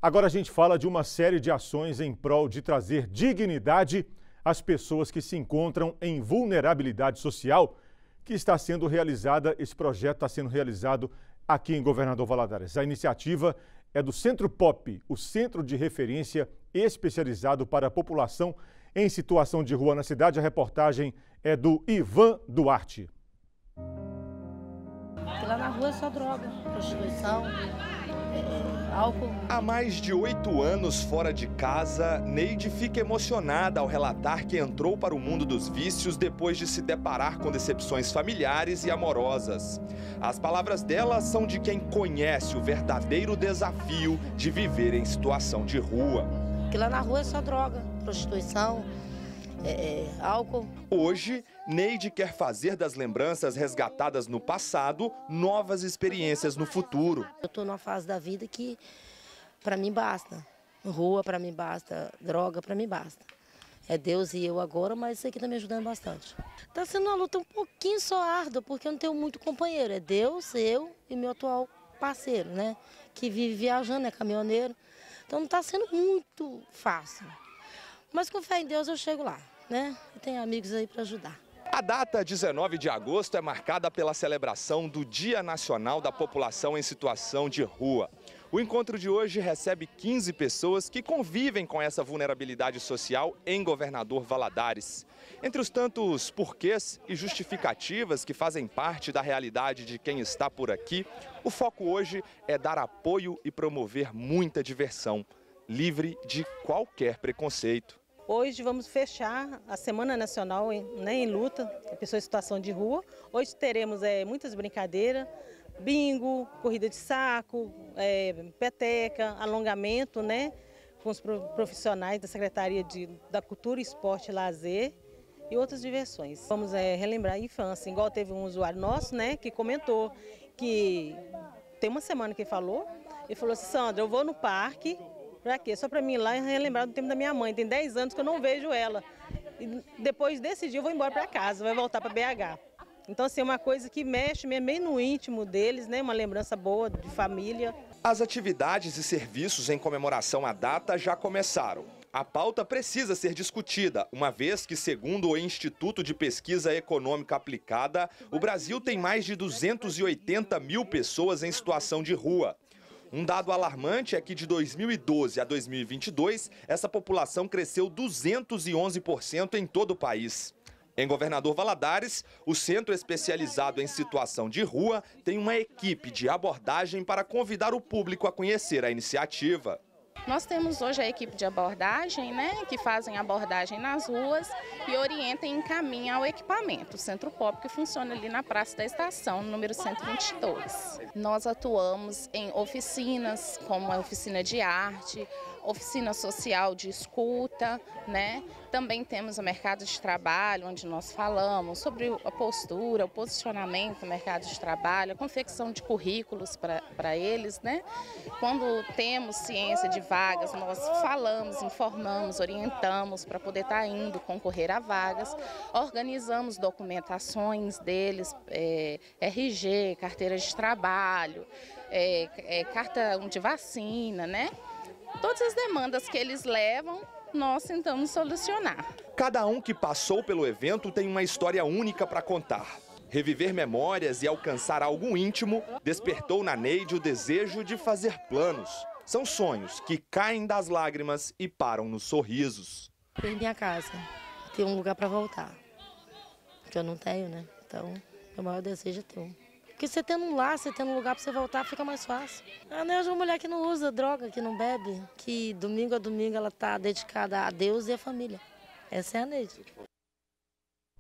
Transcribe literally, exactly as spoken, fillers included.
Agora a gente fala de uma série de ações em prol de trazer dignidade às pessoas que se encontram em vulnerabilidade social, que está sendo realizada, esse projeto está sendo realizado aqui em Governador Valadares. A iniciativa é do Centro Pop, o centro de referência especializado para a população em situação de rua na cidade. A reportagem é do Ivan Duarte. Lá na rua é só droga, prostituição, é, álcool. Há mais de oito anos fora de casa, Neide fica emocionada ao relatar que entrou para o mundo dos vícios depois de se deparar com decepções familiares e amorosas. As palavras dela são de quem conhece o verdadeiro desafio de viver em situação de rua. Porque lá na rua é só droga, prostituição, é, é, álcool. Hoje, Neide quer fazer das lembranças resgatadas no passado novas experiências no futuro. Eu estou numa fase da vida que para mim basta. Rua para mim basta, droga para mim basta. É Deus e eu agora, mas isso aqui está me ajudando bastante. Está sendo uma luta um pouquinho só árdua, porque eu não tenho muito companheiro. É Deus, eu e meu atual parceiro, né? Que vive viajando, é caminhoneiro. Então não está sendo muito fácil. Mas com fé em Deus eu chego lá, né? E tenho amigos aí para ajudar. A data dezenove de agosto é marcada pela celebração do Dia Nacional da População em Situação de Rua. O encontro de hoje recebe quinze pessoas que convivem com essa vulnerabilidade social em Governador Valadares. Entre os tantos porquês e justificativas que fazem parte da realidade de quem está por aqui, o foco hoje é dar apoio e promover muita diversão, livre de qualquer preconceito. Hoje vamos fechar a Semana Nacional em, né, em luta, a pessoa em situação de rua. Hoje teremos é, muitas brincadeiras, bingo, corrida de saco, é, peteca, alongamento, né, com os profissionais da Secretaria de, da Cultura, Esporte e Lazer e outras diversões. Vamos é, relembrar a infância, igual teve um usuário nosso, né, que comentou que tem uma semana que ele falou, ele falou assim: Sandra, eu vou no parque. Pra quê? Só para mim ir lá e relembrar do tempo da minha mãe. Tem dez anos que eu não vejo ela. E depois desse dia eu vou embora para casa, vai voltar para B H. Então, assim, é uma coisa que mexe meio no íntimo deles, né? Uma lembrança boa de família. As atividades e serviços em comemoração à data já começaram. A pauta precisa ser discutida, uma vez que, segundo o Instituto de Pesquisa Econômica Aplicada, o Brasil tem mais de duzentos e oitenta mil pessoas em situação de rua. Um dado alarmante é que de dois mil e doze a dois mil e vinte e dois, essa população cresceu duzentos e onze por cento em todo o país. Em Governador Valadares, o Centro Especializado em Situação de Rua tem uma equipe de abordagem para convidar o público a conhecer a iniciativa. Nós temos hoje a equipe de abordagem, né, que fazem abordagem nas ruas e orientam e encaminham ao equipamento. O Centro Pop, que funciona ali na Praça da Estação, número cento e vinte e dois. Nós atuamos em oficinas, como a oficina de arte, oficina social de escuta, né? Também temos o mercado de trabalho, onde nós falamos sobre a postura, o posicionamento do mercado de trabalho, a confecção de currículos para eles, né? Quando temos ciência de vagas, nós falamos, informamos, orientamos para poder estar indo concorrer a vagas, organizamos documentações deles, é, R G, carteira de trabalho, é, é, carta de vacina, né? Todas as demandas que eles levam, nós tentamos solucionar. Cada um que passou pelo evento tem uma história única para contar. Reviver memórias e alcançar algo íntimo despertou na Neide o desejo de fazer planos. São sonhos que caem das lágrimas e param nos sorrisos. Ter minha casa, ter um lugar para voltar, que eu não tenho, né? Então, o maior desejo é ter um. Porque você tendo um lar, você tendo um lugar para você voltar, fica mais fácil. A Neide é uma mulher que não usa droga, que não bebe, que domingo a domingo ela está dedicada a Deus e a família. Essa é a Neide.